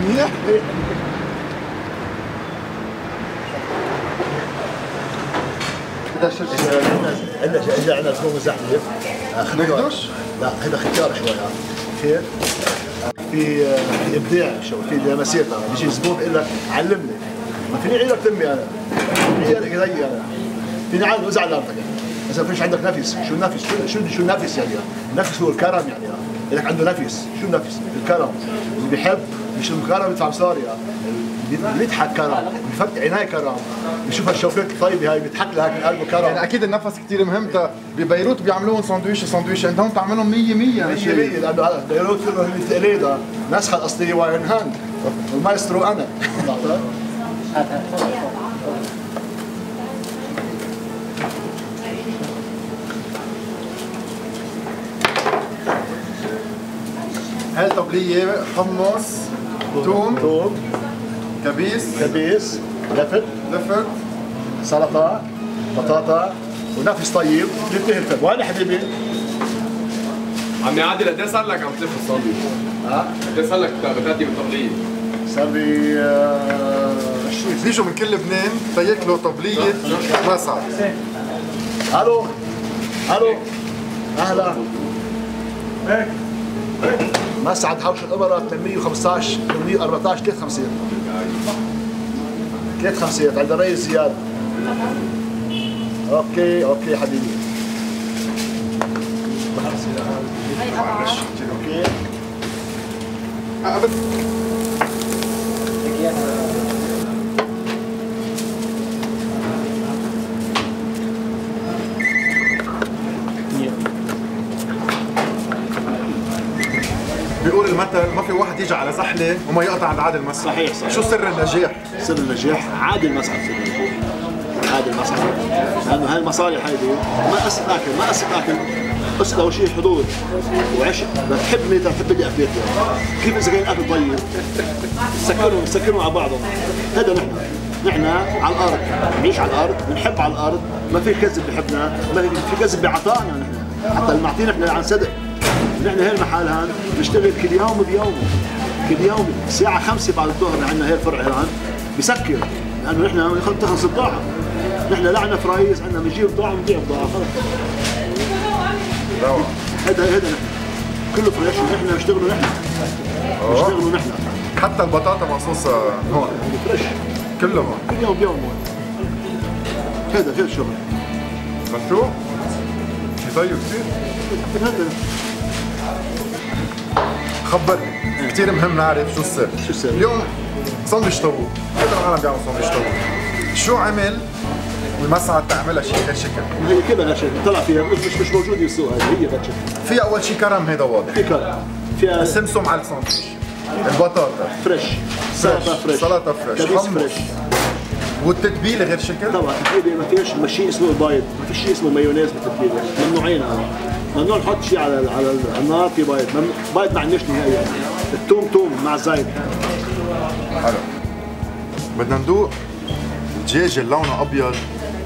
منيح؟ عندنا زبون مزحلف. نقدش؟ لا هذا ختيار شوي خير. في ابداع شو في لمسيتها، بيجي زبون بيقول لك علمني، ما فيني اعيدك تمي انا، عيالك زيي انا، فيني عاد وزع لارتك، اذا فيش عندك نفس، شو النفس؟ شو النفس يعني؟ النفس هو الكرم يعني، لك عنده نفس، شو النفس؟ الكرم، اللي بيحب مش الكرم يدفع مصاري، اللي بيضحك كرم، بيفتح عينيه كرم، بيشوف الشوفات الطيبه هاي بيضحك لها من قلبه كرم. يعني اكيد النفس كثير مهم. ببيروت بيعملوهم ساندويش عندهم بتعملهم 100 100 لانه بيروت كله اللي تقليدها، نسخه الاصليه واين هاند والمايسترو انا. هاي الطبلية حمص توم كبيس لفت سلطه بطاطا ونفس طيب بينتهي الفيلم. وين حبيبي؟ عمي عادل قد ايه صار لك عم تلف الصاندويش؟ قد ايه صار لك بتأدي بالطبلية؟ صار لي 20. بيجوا من كل لبنان تياكلوا طبلية مسعد. الو اهلا هيك مسعد حوش الامراء 815 814 350 عند الرئيس زياد. اوكي حبيبي. اوكي بيقول المثل ما في واحد يجي على زحله وما يقطع عند عادل مسعد. صحيح. شو سر النجاح؟ سر النجاح عادل مسعد. عادل مسعد لانه هاي المصالح هيدي ما قصد اكل قصد اول شيء حضور وعشق. بتحبني تحب لي اكلتي، كيف اذا كان الاكل طيب سكرهم على بعضهم. هذا نحن على الارض، نعيش على الارض، بنحب على الارض، ما في كذب بحبنا، ما في كذب بعطائنا. نحن حتى اللي معطينا نحن عن صدق. نحن هي المحل هان بنشتغل كل يوم بيومه، كل يوم الساعة 5 بعد الظهر عندنا هي الفرع هان بسكر، لأنه نحن تخلص البضاعة. نحن لا عندنا فرايز، عندنا بنجيب بضاعة ونبيع بضاعة خلص. هذا نحن كله فريش ونحن نشتغلوا نحن. حتى البطاطا مقصوصة هون فريش كله هون كل يوم بيوم هون. هذا الشغل. بس شو؟ شي طيب كثير؟ هذا خبرني، كثير مهم نعرف شو السر. اليوم ساندويش طاووق، كل العالم بيعملوا ساندويش طاووق. شو عمل والمسعد تعملها شيء غير شكل؟ هي كذا غير شكل، طلع فيها مش موجود بالسوق. هي غير شكل. فيها أول شيء كرم، هيدا واضح. في كرم، فيها سمسم على الساندويش، البطاطا فريش، سلطة فريش، حمص فريش. والتتبيله غير شكل؟ طبعا التتبيله ما فيش شيء اسمه البايض، ما في شيء اسمه مايونيز بالتتبيله، ممنوعين هذا. ممنوع نحط شيء على النار في بايض، بايض مع النشا نهائيا. الثوم مع الزيت. حلو. بدنا ندوق الدجاج اللي لونه ابيض.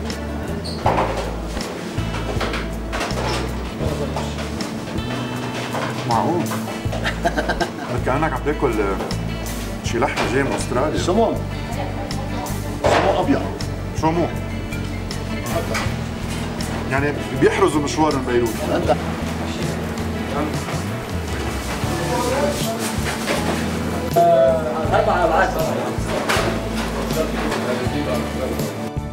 معقول؟ كأنك عم تاكل شي لحمه جاي من استراليا. سمون ابيض. مو يعني بيحرزوا مشوار من بيروت. انت